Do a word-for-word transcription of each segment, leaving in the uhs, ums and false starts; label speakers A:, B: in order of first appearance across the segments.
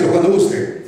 A: caballero, cuando guste.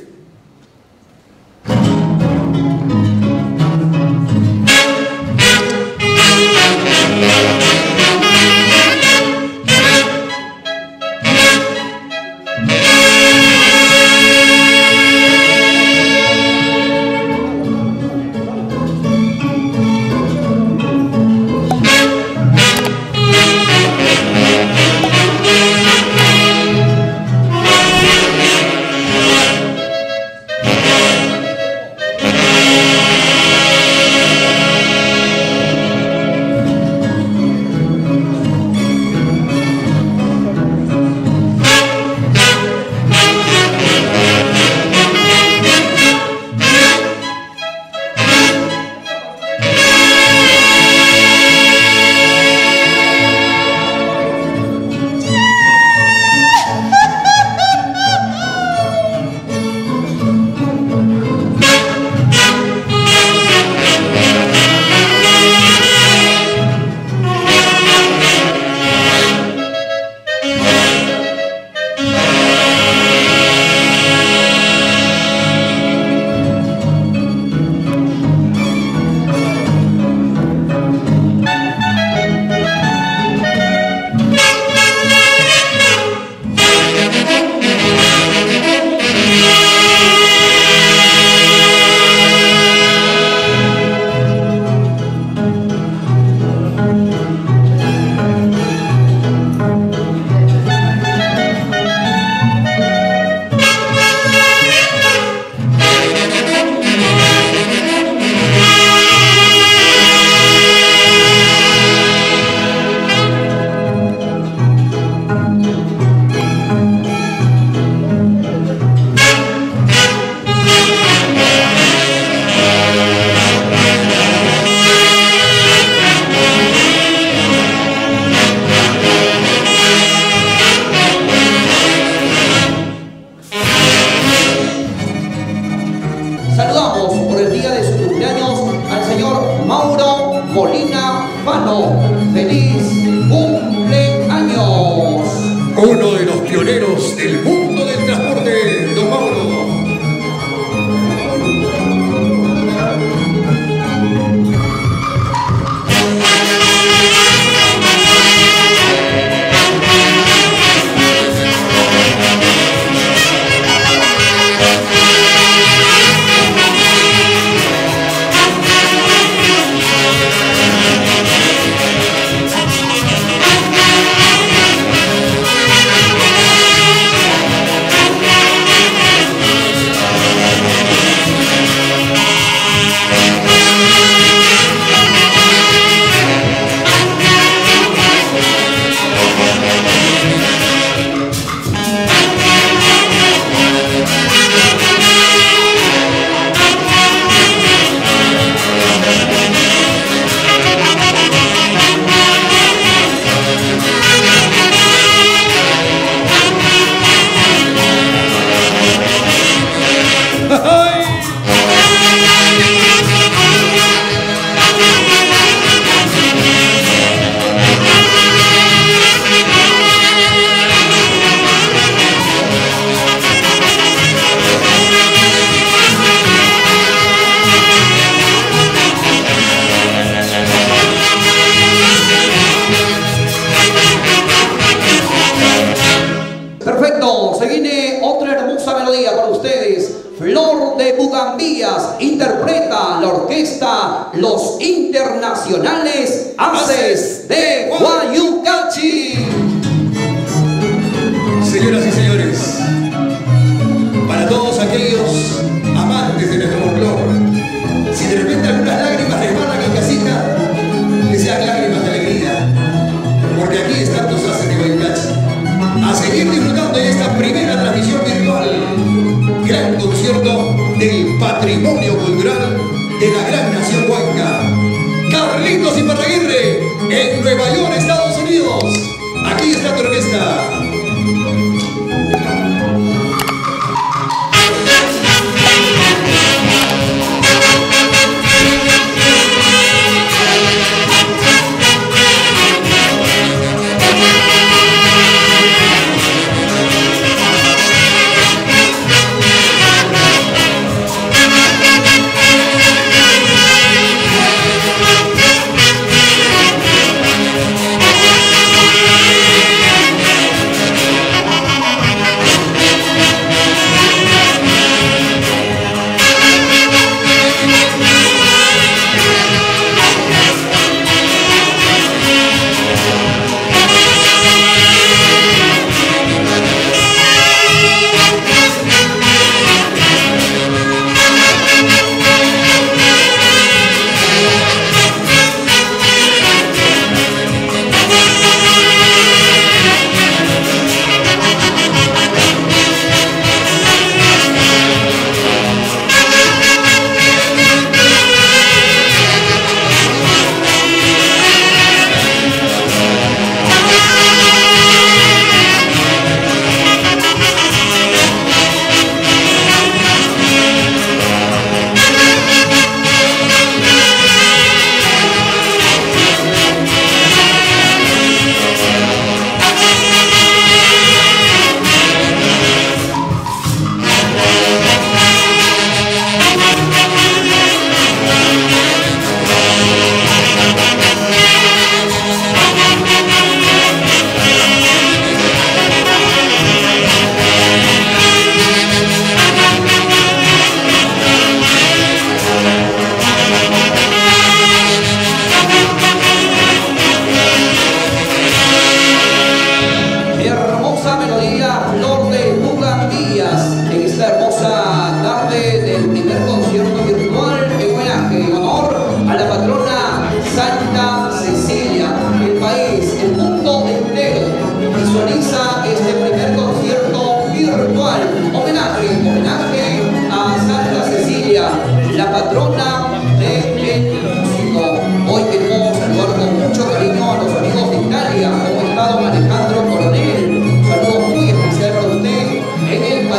A: Uno de los pioneros del mundo del transporte, don Mauro.
B: Flor de Bugambías interpreta la orquesta Los Internacionales Haces de Guayucachi.
A: Señoras y señores, para todos aquellos amantes de nuestro folclore, si de repente algunas lágrimas resbalan en casita, que sean lágrimas de alegría, porque aquí están los Haces de Guayucachi. A seguir disfrutando de esta primera transmisión virtual, gran concierto del patrimonio cultural de la gran nación huanca. Carlitos Iparraguirre, en Nueva York, Estados Unidos. Aquí está tu orquesta.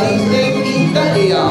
B: París de Italia.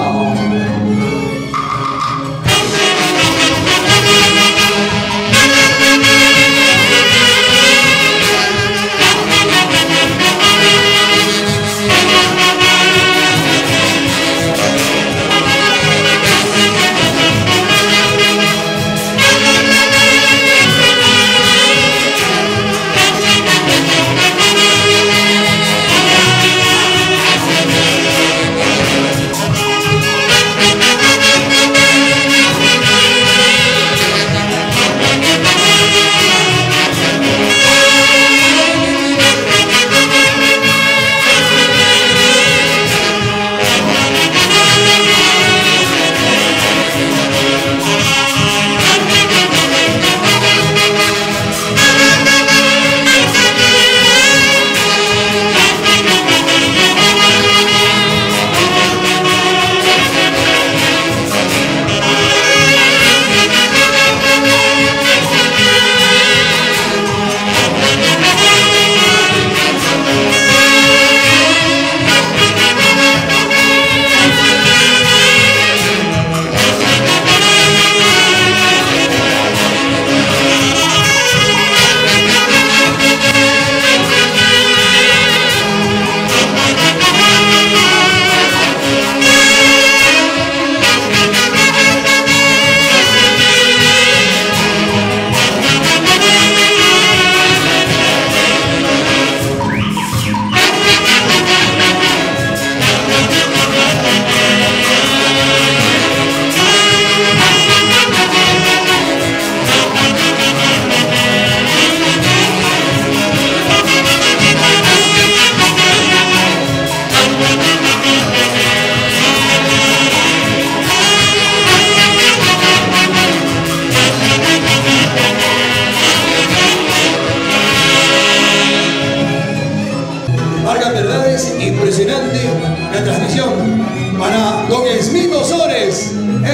A: Impresionante la transmisión para don Esmil Osores.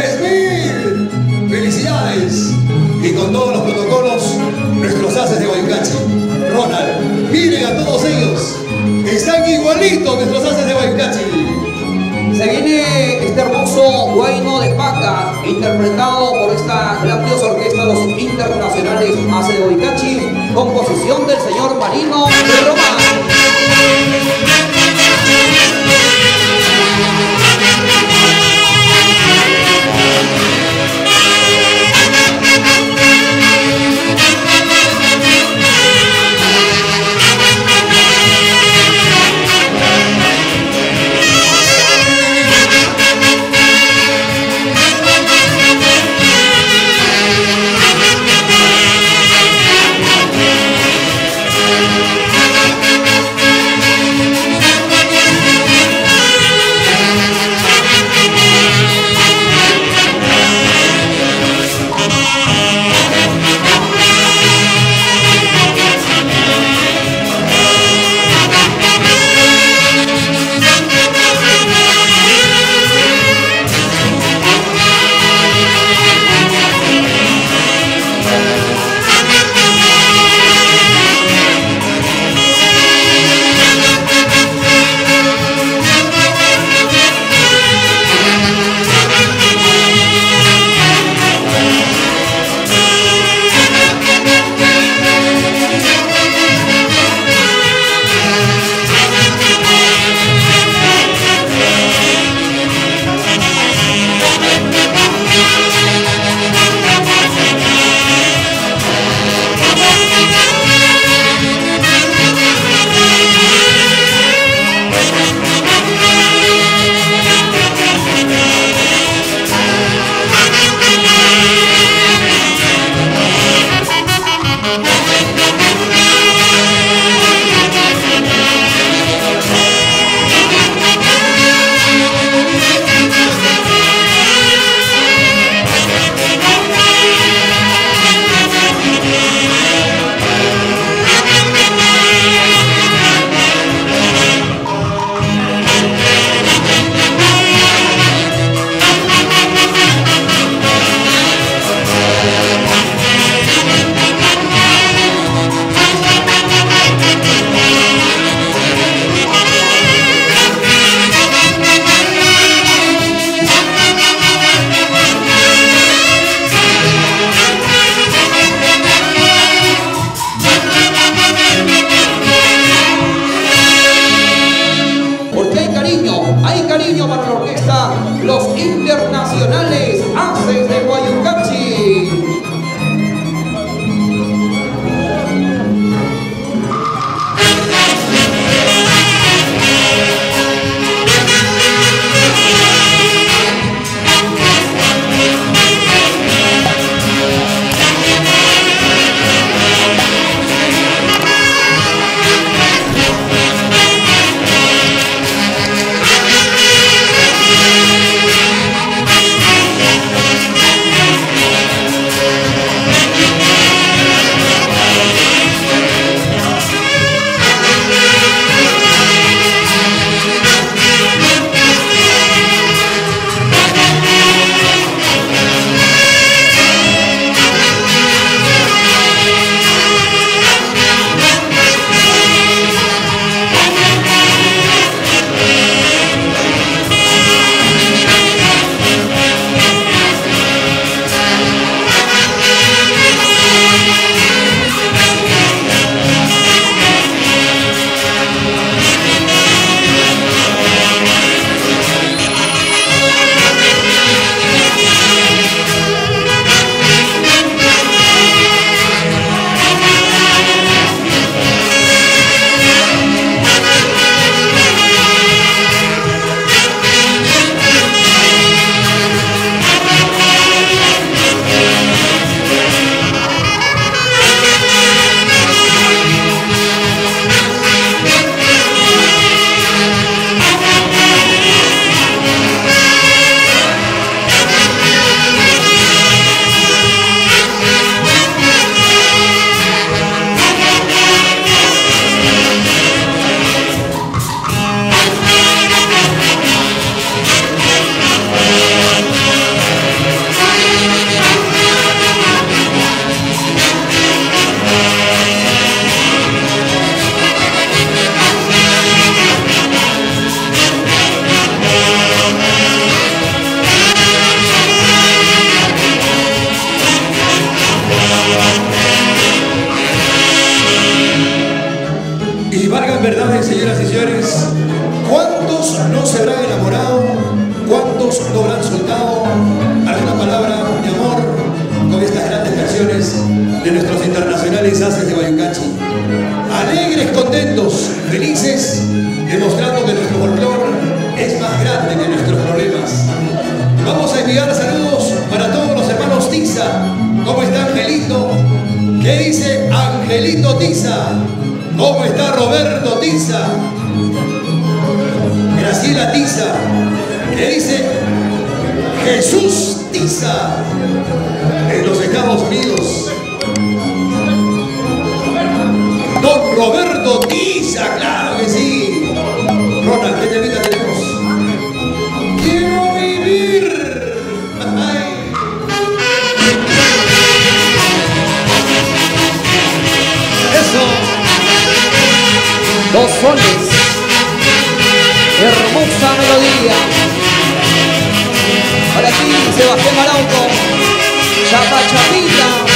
A: Esmil, felicidades. Y con todos los protocolos, nuestros haces de Guayucachi. Ronald, miren a todos ellos, están igualitos nuestros haces de Guayucachi.
B: Se viene este hermoso Huayno de Paca, interpretado por esta grandiosa orquesta, los internacionales Haces de Guayucachi, composición del señor Marino de Román. cariño para la orquesta Los Internacionales Haces de Guayucachi.
A: Y valgan verdades, señoras y señores, ¿cuántos no se habrán enamorado? ¿Cuántos no habrán soltado alguna palabra de amor con estas grandes canciones de nuestros internacionales Haces de Guayucachi? Alegres, contentos, felices, demostrando que nuestro folclore es más grande que nuestros problemas. Vamos a enviar saludos para todos los hermanos Tiza. ¿Cómo está Angelito? ¿Qué dice Angelito Tiza? ¿Cómo está Roberto Tiza? Graciela Tiza. ¿Qué dice Jesús Tiza? En los Estados Unidos. Don Roberto Tiza, claro que sí. Ronald, ¿qué temita tenemos? Quiero vivir. Ay.
B: Eso. Dos soles. Hermosa melodía. Para ti, Sebastián Arauco. Chapa Chapita.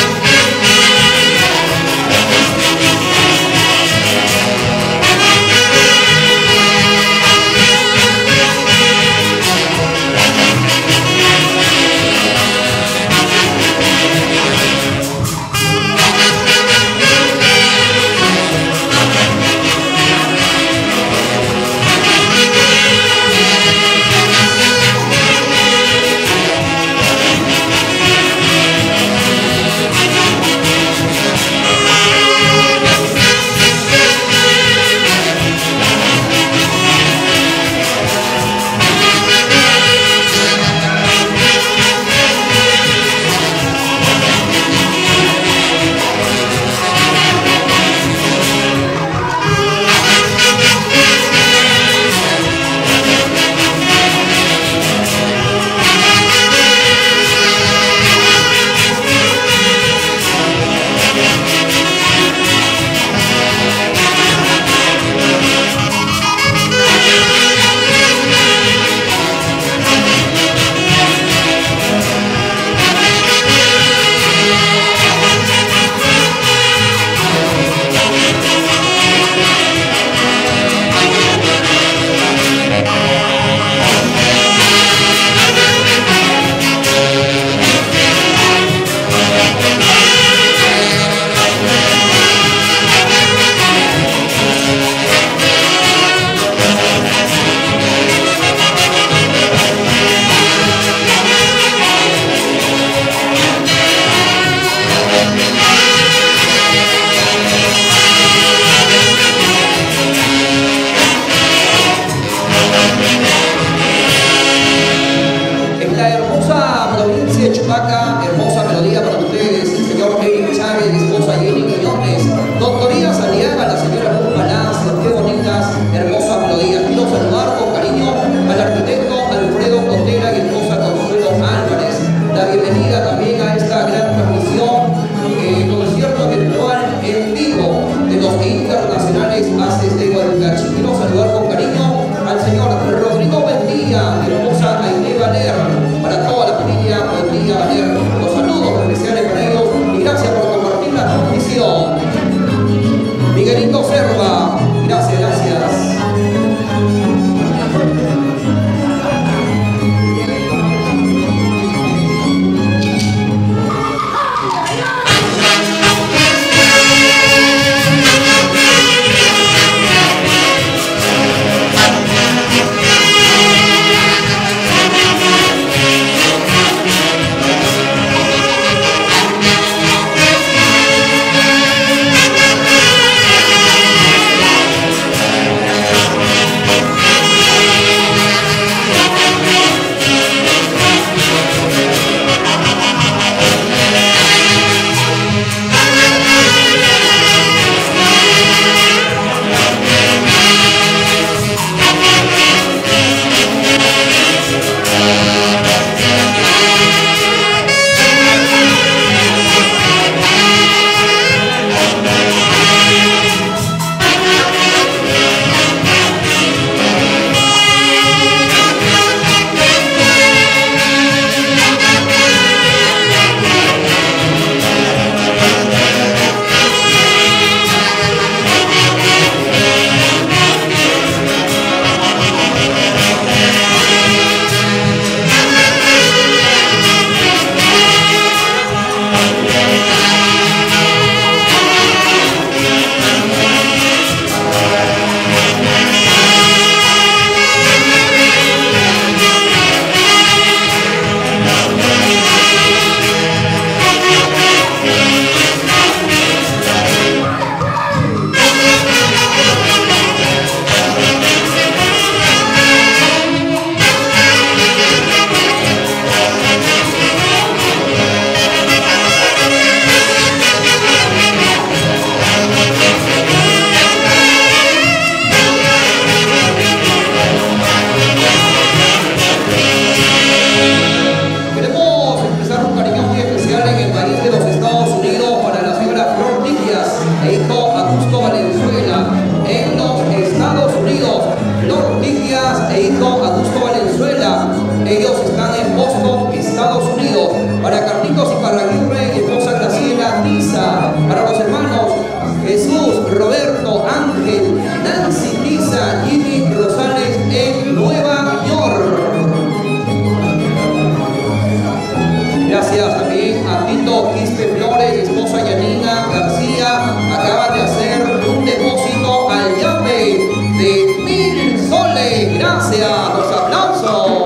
B: Ellos están en Boston, Estados Unidos. Para Carlitos Iparraguirre y esposa Graciela Tiza. Para los hermanos Jesús, Roberto, Ángel, Nancy Tiza, Jimmy Rosales en Nueva York. Gracias también a Tito Quispe Flores, esposa Yanina García. Acaba de hacer un depósito al yape de mil soles. Gracias, los aplausos.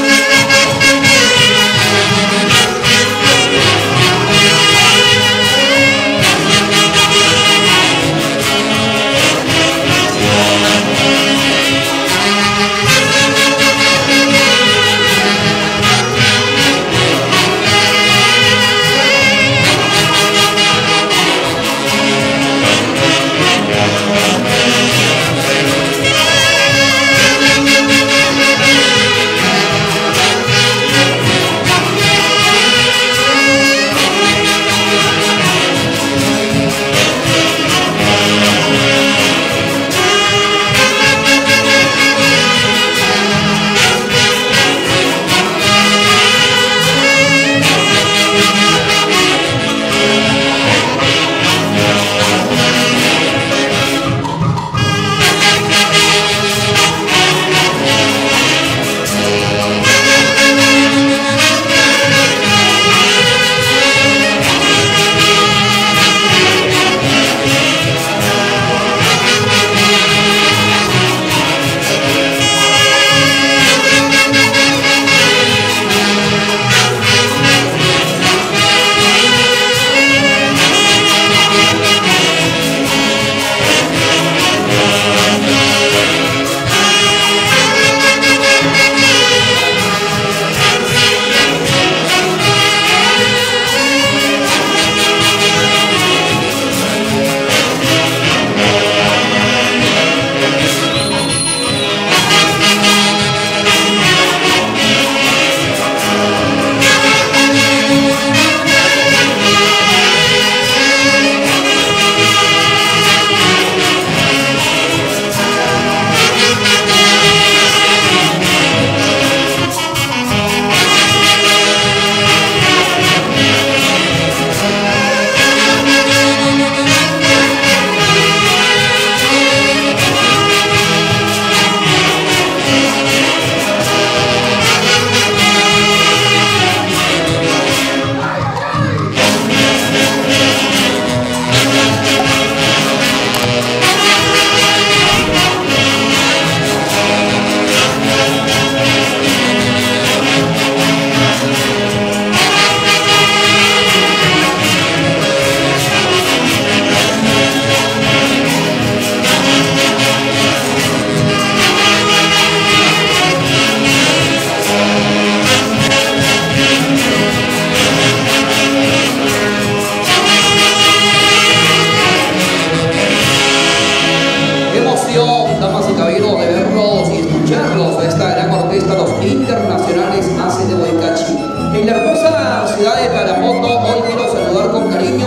B: Damas y caballeros, de verlos y escucharlos a esta gran orquesta, los internacionales Haces de Huaycachi. En la hermosa ciudad de Tarapoto, hoy quiero saludar con cariño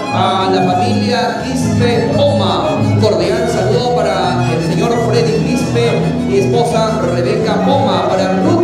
B: a la familia Quispe Poma. Un cordial saludo para el señor Freddy Quispe y esposa Rebeca Poma, para Ruth